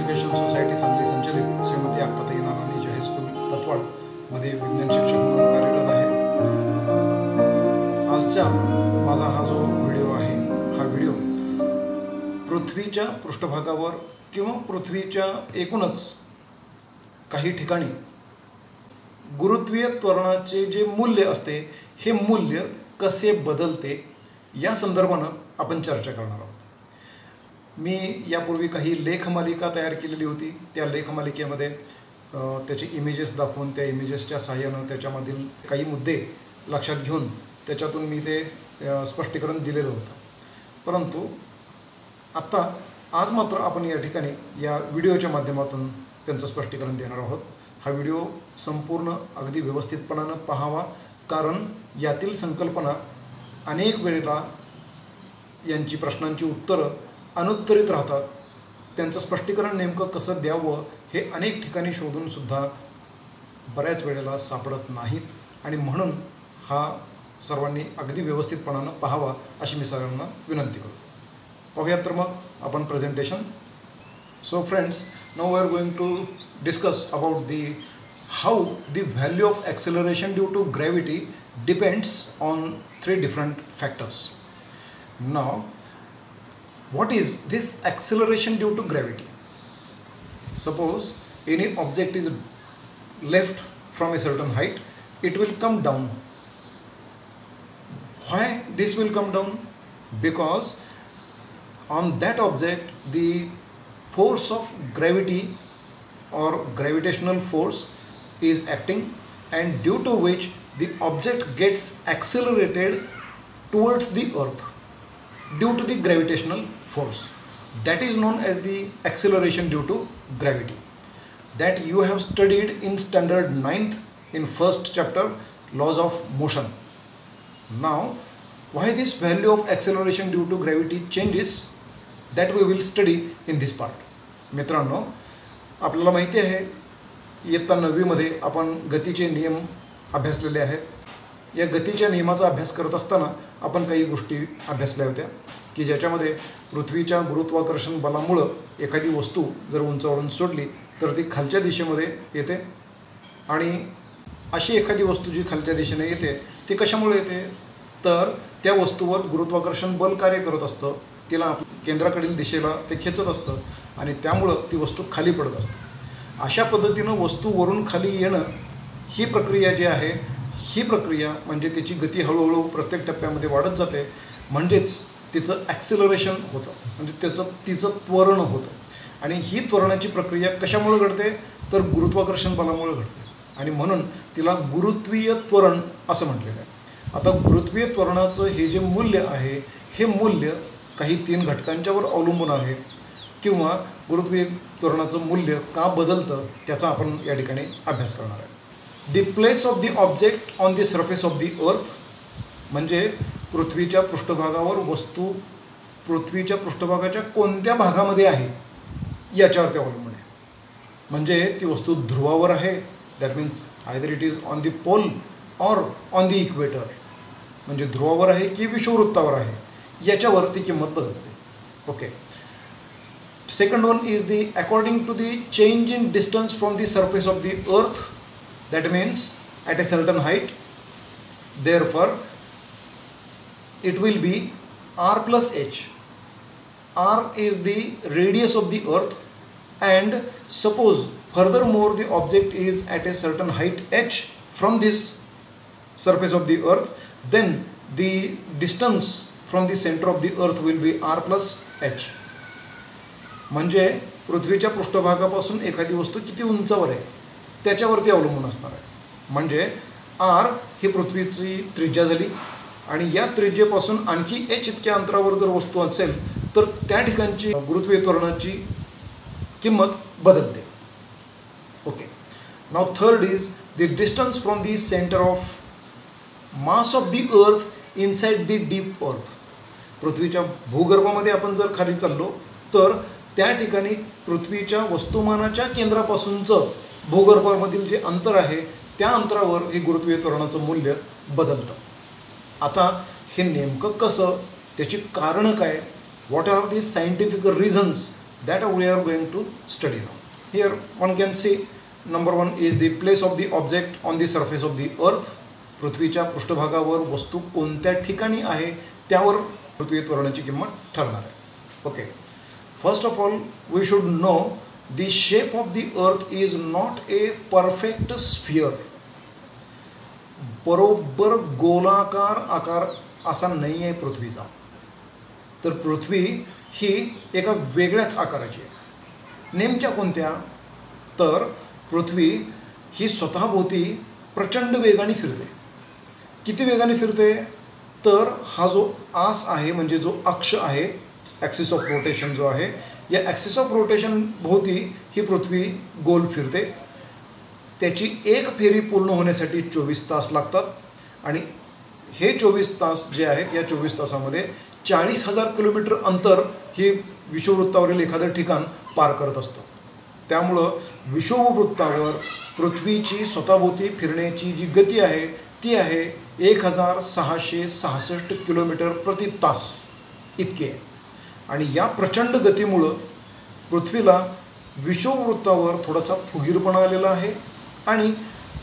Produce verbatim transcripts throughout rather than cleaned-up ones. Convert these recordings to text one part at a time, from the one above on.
Education society Sangli संचलित श्रीमती अक्काताई नानानी जे high school तत्वाडमध्ये विज्ञान शिक्षक म्हणून कार्यरत आहे। आजचा माझा हा जो व्हिडिओ आहे हा व्हिडिओ पृथ्वीच्या पृष्ठभागावर किंवा पृथ्वीच्या एकूणच काही ठिकाणी गुरुत्वीय त्वरणाचे जे मूल्य असते हे मूल्य कसे बदलते या संदर्भाने आपण चर्चा करणार आहोत। मी यापूर्वी काही लेखमालिका तयार केलेली होती। त्या लेखमालिकेमध्ये त्याचे इमेजेस दाखवून त्या इमेजेसच्या सहाय्याने त्याच्यामधील काही मुद्दे लक्षात घेऊन त्याच्यातून मी ते स्पष्टीकरण दिलेलं होतं। परंतु आता आज मात्र आपण या ठिकाणी या व्हिडिओच्या माध्यमातून त्यांचं स्पष्टीकरण देणार आहोत। हा व्हिडिओ संपूर्ण अगदी व्यवस्थितपणाने पाहावा, कारण यातील संकल्पना अनेक वेळेला यांची प्रश्नांची उत्तरं अनुत्तरित राहतात। त्यांचं स्पष्टीकरण नेमकं कसं द्यावं हे अनेक ठिकाणी शोधून सुद्धा बऱ्याच वेळेला सापडत नाहीत आणि म्हणून हा सर्वांनी अगदी व्यवस्थितपणाने पाहावा अशी मी सर्वांना विनंती करतो। पाहूयात तर मग आपण presentation. So friends, now we are going to discuss about the how the value of acceleration due to gravity depends on three different factors. Now what is this acceleration due to gravity? Suppose any object is left from a certain height, it will come down. Why this will come down? Because on that object the force of gravity or gravitational force is acting, and due to which the object gets accelerated towards the earth due to the gravitational force. That is known as the acceleration due to gravity, that you have studied in standard ninth in first chapter, laws of motion. Now why this value of acceleration due to gravity changes, that we will study in this part. मित्रांनो, आपल्याला माहिती आहे इयत्ता नववी मध्ये आपण गतीचे नियम अभ्यासलेले आहेत। या गतीच्या नियमाचा अभ्यास करत असताना आपण काही गोष्टी अभ्यासल्या होत्या की ज्याच्यामध्ये पृथ्वीच्या गुरुत्वाकर्षण बलामुळे एखादी वस्तू जर उंचावरून सोडली तर ती खालच्या दिशेमध्ये येते, आणि अशी एखादी वस्तू जी खालच्या दिशेने येते ती कशामुळे येते, तर त्या वस्तूवर गुरुत्वाकर्षण बल कार्य करत असतं, तिला केंद्राकडील दिशेला ते खेचत असतं आणि त्यामुळं ती वस्तू खाली पडत असते। अशा पद्धतीनं वस्तू वरून खाली येणं ही प्रक्रिया जी आहे ही प्रक्रिया म्हणजे त्याची गती हळूहळू प्रत्येक टप्प्यामध्ये वाढत जाते, म्हणजेच तिचं ॲक्सिलरेशन होतं, म्हणजे त्याचं तिचं त्वरण होतं। आणि ही त्वरणाची प्रक्रिया कशामुळे घडते, तर गुरुत्वाकर्षण बलामुळे घडते, आणि म्हणून तिला गुरुत्वीय त्वरण असं म्हटलेलं आहे। आता गुरुत्वीय त्वरणाचं हे जे मूल्य आहे हे मूल्य काही तीन घटकांच्यावर अवलंबून आहे, किंवा गुरुत्वीय त्वरणाचं मूल्य का बदलतं त्याचा आपण या ठिकाणी अभ्यास करणार आहे। The place of the object on the surface of the earth, म्हणजे पृथ्वीच्या पृष्ठभागावर वस्तू पृथ्वीच्या पृष्ठभागाच्या कोणत्या भागामध्ये आहे याच्यावर ते अवलंबून आहे। म्हणजे ती वस्तू ध्रुवावर आहे, that means either it is on the pole or on the equator, म्हणजे ध्रुवावर आहे की विषुववृत्तावर आहे याच्यावर ती किंमत बदलते। Okay, second one is the according to the change in distance from the surface of the earth, that means at a certain height, therefore it will be r plus h. R is the radius of the earth, and suppose furthermore the object is at a certain height h from this surface of the earth, then the distance from the center of the earth will be r plus h. म्हणजे पृथ्वीच्या पृष्ठभागापासून एखादी वस्तू किती उंचावर आहे त्याच्यावरती अवलंबून असणार आहे। म्हणजे आर ही पृथ्वीची त्रिज्या झाली, आणि या त्रिज्येपासून आणखी एच इतक्या अंतरावर जर वस्तू असेल तर त्या ठिकाणची गुरुत्वीय त्वरणाची किंमत बदलते। Okay, now third is the distance from the centre of mass of the earth inside the deep earth. पृथ्वीच्या भूगर्भामध्ये आपण जर खाली चाललो तर त्या ठिकाणी पृथ्वीच्या वस्तुमानाच्या केंद्रापासूनचं भूगर्भामधील जे अंतर आहे त्या अंतरावर हे गुरुत्वीय त्वरणाचं मूल्य बदलतं। आता हे नेमकं कसं, त्याची कारणं काय, what are the scientific reasons that we are going to study now. Here one can see number one is the place of the object on the surface of the earth. पृथ्वीच्या पृष्ठभागावर वस्तू कोणत्या ठिकाणी आहे त्यावर पृथ्वी त्वरणाची किंमत ठरणार आहे. Okay, first of all we should know the shape of the earth is not a perfect sphere. बरोबर गोलाकार आकार असा नाही आहे पृथ्वीचा. तर पृथ्वी ही एका वेगळ्याच आकाराची आहे. नेमक्या कोणत्या? तर पृथ्वी ही स्वतःभोवती प्रचंड वेगाने फिरते. किती वेगाने फिरते? तर हा जो आस आहे म्हणजे जो अक्ष आहे, ॲक्सिस ऑफ रोटेशन जो आहे, या ॲक्सिस ऑफ रोटेशन भोवती ही पृथ्वी गोल फिरते. त्याची एक फेरी पूर्ण होण्यासाठी चोवीस तास लागतात आणि हे चोवीस तास जे आहेत या चोवीस तासामध्ये चाळीस हजार किलोमीटर अंतर हे विषुववृत्तावरील एखादं ठिकाण पार करत असतं. त्यामुळं विषुववृत्तावर पृथ्वीची स्वतःभोवती फिरण्याची जी गती आहे ती आहे एक हजार सहाशे सहासष्ट किलोमीटर प्रति तास इतकी आहे. आणि या प्रचंड गतीमुळं पृथ्वीला विषुववृत्तावर थोडासा फुगीरपणा आलेला आहे आणि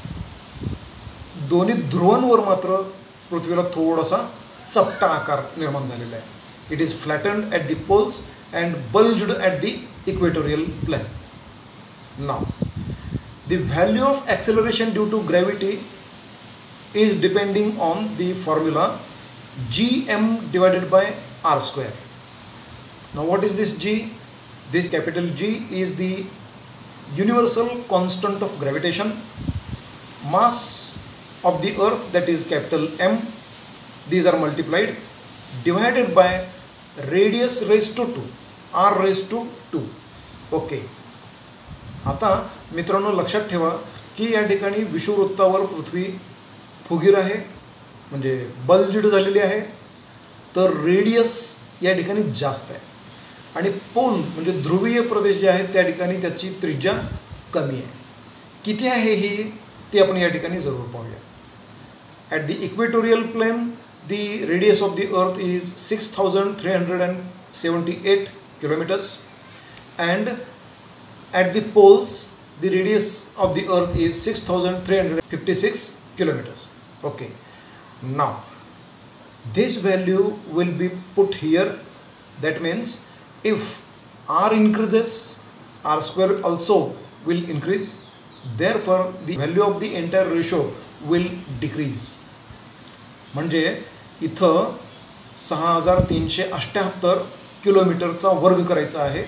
दोन्ही ध्रुवांवर मात्र पृथ्वीला थोडासा चपटा आकार निर्माण झालेला आहे. It is flattened at the poles and bulged at the equatorial plane. Now the value of acceleration due to gravity is depending on the formula gm divided by r square. Now what is this G? This capital G is the universal constant of gravitation. Mass of the earth, that is capital M, these are multiplied, divided by radius raised to two, r raised to two. Okay, आता मित्रांनो लक्षात ठेवा की या ठिकाणी विषुववृत्तावर पृथ्वी फुगीर आहे म्हणजे bulged झालेली आहे. तर रेडियस या ठिकाणी जास्त आहे आणि पोल म्हणजे ध्रुवीय प्रदेश जे आहेत त्या ठिकाणी त्याची त्रिज्या कमी आहे. किती आहे ही ती आपण या ठिकाणी जरूर पाहूया. At the equatorial plane the radius of the earth is six thousand three hundred and seventy eight kilometres and at the poles the radius of the earth is six thousand three hundred fifty six kilometers. Okay, now this value will be put here. That means if r increases, r square also will increase. Therefore the value of the entire ratio will decrease. म्हणजे इथं सहा हजार तीनशे अठ्ठ्याहत्तर किलोमीटरचा वर्ग करायचा आहे.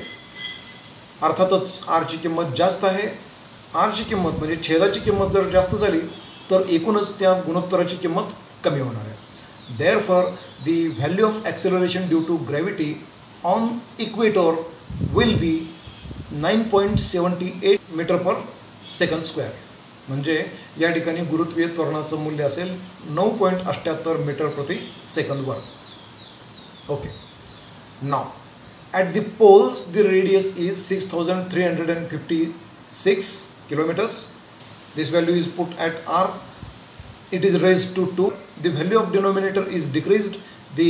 अर्थातच आरची किंमत जास्त आहे. आरची किंमत म्हणजे छेदाची किंमत जर जास्त झाली तर एकूणच त्या गुणोत्तराची किंमत कमी होणार आहे. Therefore the value of acceleration due to gravity on equator will be nine point seventy eight metre per second square. म्हणजे या ठिकाणी गुरुत्वीय त्वरणाचं मूल्य असेल नऊ पॉईंट अठ्ठ्याहत्तर मीटर प्रति सेकंद वर्ग. Okay, now at the poles the radius is six thousand three hundred and fifty six kilometres. This value is put at r, it is raised to two. The value of denominator is decreased. The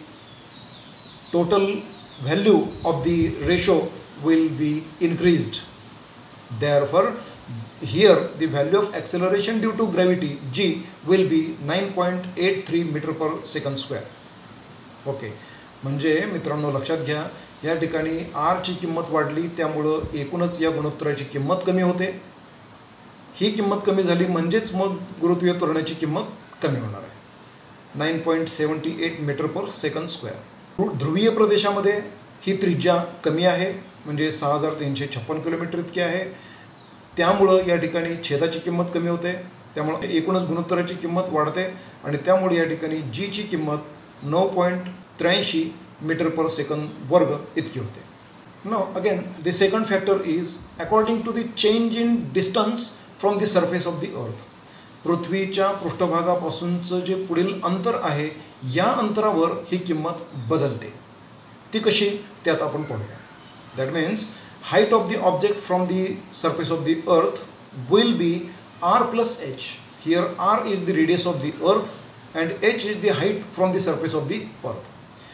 total value of the ratio will be increased. Therefore, here the value of acceleration due to gravity g will be nine point eight three meter per second square. Okay, म्हणजे मित्रांनो लक्षात घ्या या ठिकाणी r ची किंमत वाढली त्यामुळं एकूणच या गुणोत्तराची किंमत कमी होते. ही किंमत कमी झाली म्हणजेच मग गुरुत्वीय त्वरणाची किंमत कमी होणार आहे. Nine point seventy eight metre per second square. ध्रुवीय प्रदेशामध्ये ही त्रिज्या कमी आहे म्हणजे सहा हजार तीनशे छप्पन किलोमीटर इतकी आहे. त्यामुळं या ठिकाणी छेदाची किंमत कमी होते. त्यामुळे एकूणच गुणोत्तराची किंमत वाढते आणि त्यामुळे या ठिकाणी जीची किंमत नऊ पॉईंट त्र्याऐंशी मीटर पर सेकंद वर्ग इतकी होते. Now again the second factor is according to the change in distance from the surface of the earth. पृथ्वीच्या पृष्ठभागापासूनचं जे पुढील अंतर आहे या अंतरावर ही किंमत बदलते. ती कशी ते आता आपण पाहूया. That means height of the object from the surface of the earth will be r plus h. Here r is the radius of the earth and h is the height from the surface of the earth.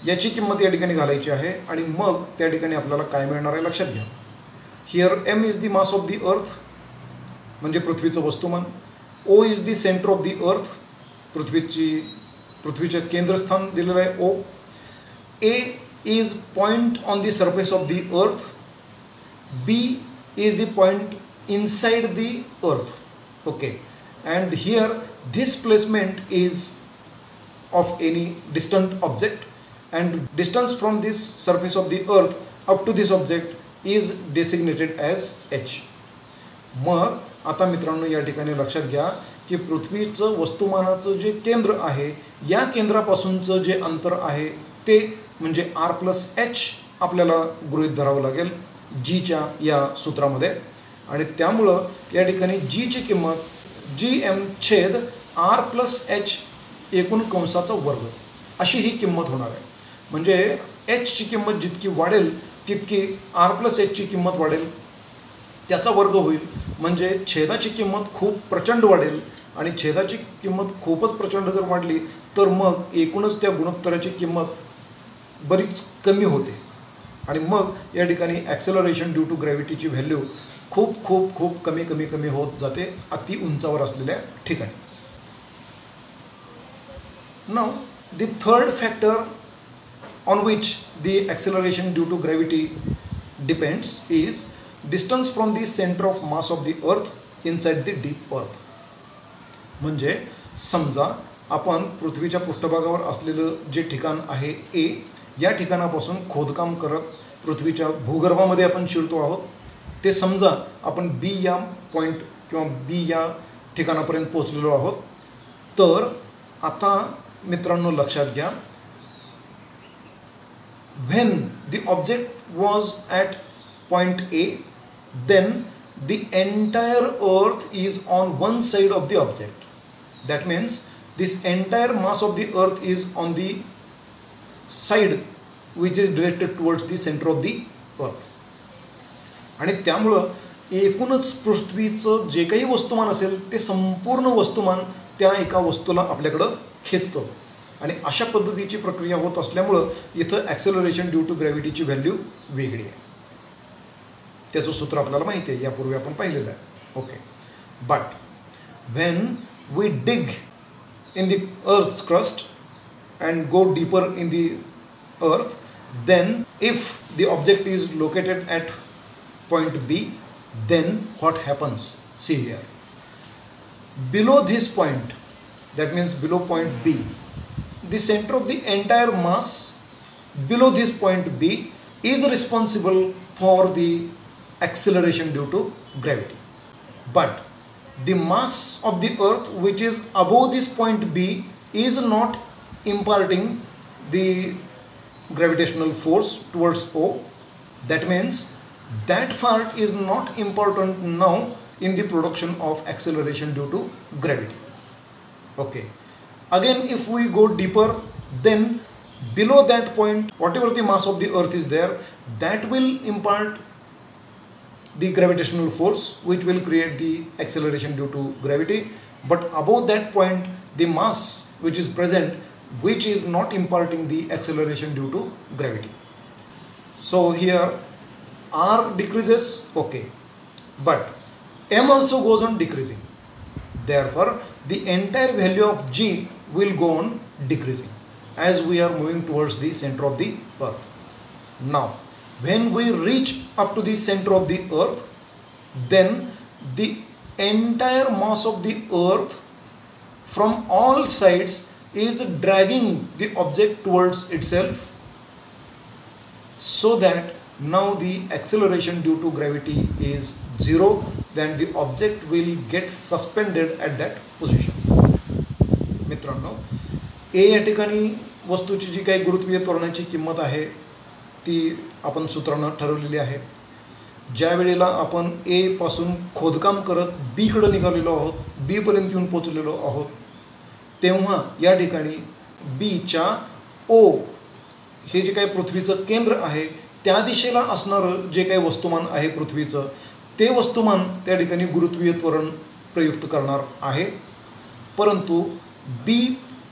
याची किंमत या ठिकाणी घालायची आहे आणि मग त्या ठिकाणी आपल्याला काय मिळणार आहे लक्षात घ्या. Here M is the mass of the earth म्हणजे पृथ्वीचं वस्तुमान, O is the centre of the earth पृथ्वीची पृथ्वीचे केंद्रस्थान दिलेलं आहे O, A is point on the surface of the earth, B is the point inside the earth. Okay, and here this placement is of any distant object and distance from this surface of the earth up to this object is designated as h. मग आता मित्रांनो या ठिकाणी लक्षात घ्या की पृथ्वीचं वस्तुमानाचं जे केंद्र आहे या केंद्रापासूनचं जे अंतर आहे ते म्हणजे आर प्लस एच आपल्याला गृहीत धरावं लागेल जीच्या या सूत्रामध्ये. आणि त्यामुळं या ठिकाणी जीची किंमत जी एम छेद आर प्लस एच एकूण कंसाचा वर्ग अशी ही किंमत होणार आहे. म्हणजे एचची किंमत जितकी वाढेल तितकी आर प्लस एचची किंमत वाढेल, त्याचा वर्ग होईल. म्हणजे छेदाची किंमत खूप प्रचंड वाढेल आणि छेदाची किंमत खूपच प्रचंड जर वाढली तर मग एकूणच त्या गुणोत्तराची किंमत बरीच कमी होते आणि मग या ठिकाणी ॲक्सेलरेशन ड्यू टू ग्रॅव्हिटीची व्हॅल्यू खूप खूप खूप कमी कमी कमी होत जाते अति उंचावर असलेल्या ठिकाणी. Now the third factor on which the acceleration due to gravity depends is distance from the centre of mass of the earth inside the deep earth. म्हणजे समजा आपण पृथ्वीच्या पृष्ठभागावर असलेलं जे ठिकाण आहे ए, या ठिकाणापासून खोदकाम करत पृथ्वीच्या भूगर्भामध्ये आपण शिरतो आहोत. ते समजा आपण बी या पॉईंट किंवा बी या ठिकाणापर्यंत पोहोचलेलो आहोत. तर आता मित्रांनो लक्षात घ्या, when the object was at point A then the entire earth is on one side of the object. That means this entire mass of the earth is on the side which is directed towards the centre of the earth. आणि त्यामुळं एकूणच पृथ्वीचं जे काही वस्तुमान असेल ते संपूर्ण वस्तुमान त्या एका वस्तूला आपल्याकडं खेचतं आणि अशा पद्धतीची प्रक्रिया होत असल्यामुळं इथं ॲक्सेलरेशन ड्यू टू ग्रॅव्हिटीची व्हॅल्यू वेगळी आहे. त्याचं सूत्र आपल्याला माहिती आहे, यापूर्वी आपण पाहिलेलं आहे. Okay, but when we dig in the earth's crust and go deeper in the earth, then if the object is located at point B, then what happens? See here, below this point, that means below point B, the center of the entire mass below this point B is responsible for the acceleration due to gravity. But the mass of the earth which is above this point B is not imparting the gravitational force towards O. That means that part is not important now in the production of acceleration due to gravity. Okay, again if we go deeper, then below that point whatever the mass of the earth is there, that will impart the gravitational force which will create the acceleration due to gravity. But above that point the mass which is present which is not imparting the acceleration due to gravity. So here R decreases, okay, but M also goes on decreasing. Therefore, the entire value of G will go on decreasing as we are moving towards the center of the earth. Now, when we reach up to the center of the earth, then the entire mass of the earth from all sides is dragging the object towards itself, so that now the acceleration due to gravity is zero, then the object will get suspended at that position. मित्रांनो, ए या ठिकाणी वस्तूची जी काही गुरुत्वीय त्वरणाची किंमत आहे ती आपण सूत्रानं ठरवलेली आहे. ज्या वेळेला आपण ए पासून खोदकाम करत बी कडे निघालेलो आहोत, बी पर्यंत येऊन पोहोचलेलो आहोत, तेव्हा या ठिकाणी बीच्या ओ हे जे काही पृथ्वीचं केंद्र आहे त्या दिशेला असणारं जे काही वस्तुमान आहे पृथ्वीचं, ते वस्तुमान त्या ठिकाणी गुरुत्वीय त्वरण प्रयुक्त करणार आहे. परंतु बी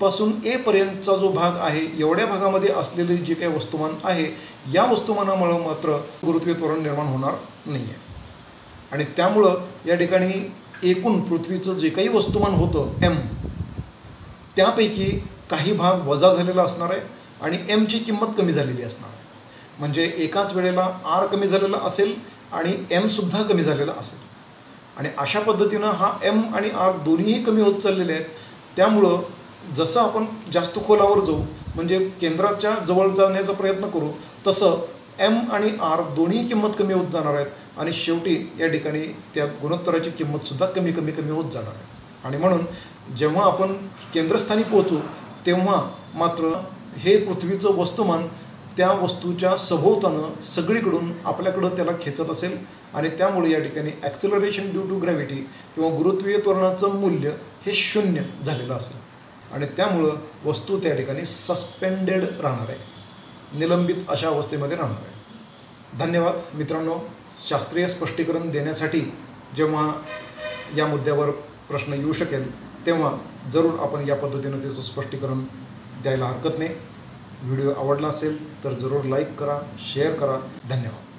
पासून ए पर्यंतचा जो भाग आहे एवढ्या भागामध्ये असलेले जे काही वस्तुमान आहे या वस्तुमानामुळे मात्र गुरुत्वीय त्वरण निर्माण होणार नाही आहे. आणि त्यामुळं या ठिकाणी एकूण पृथ्वीचं जे काही वस्तुमान होतं एम, त्यापैकी काही भाग वजा झालेला असणार आहे आणि एमची किंमत कमी झालेली असणार आहे. म्हणजे एकाच वेळेला आर कमी झालेला असेल आणि एमसुद्धा कमी झालेला असेल. आणि अशा पद्धतीनं हा एम आणि आर दोन्हीही कमी होत चाललेले आहेत. त्यामुळं जसं आपण जास्त खोलावर जाऊ म्हणजे केंद्राच्या जवळ जाण्याचा प्रयत्न करू तसं एम आणि आर दोन्ही किंमत कमी होत जाणार आहेत आणि शेवटी या ठिकाणी त्या गुणोत्तराची किंमतसुद्धा कमी कमी कमी होत जाणार आहे. आणि म्हणून जेव्हा आपण केंद्रस्थानी पोहोचू तेव्हा मात्र हे पृथ्वीचं वस्तुमान त्या वस्तूच्या सभोवतानं सगळीकडून आपल्याकडं त्याला खेचत असेल आणि त्यामुळे या ठिकाणी ॲक्सेलरेशन ड्यू टू ग्रॅव्हिटी किंवा गुरुत्वीय त्वरणाचं मूल्य हे शून्य झालेलं असेल आणि त्यामुळं वस्तू त्या ठिकाणी सस्पेंडेड राहणार आहे, निलंबित अशा अवस्थेमध्ये राहणार आहे. धन्यवाद मित्रांनो. शास्त्रीय स्पष्टीकरण देण्यासाठी जेव्हा या मुद्द्यावर प्रश्न येऊ शकेल तेव्हा जरूर आपण या पद्धतीनं त्याचं स्पष्टीकरण द्यायला हरकत नाही. व्हिडिओ आवडला असेल तर जरूर लाईक करा, शेअर करा. धन्यवाद.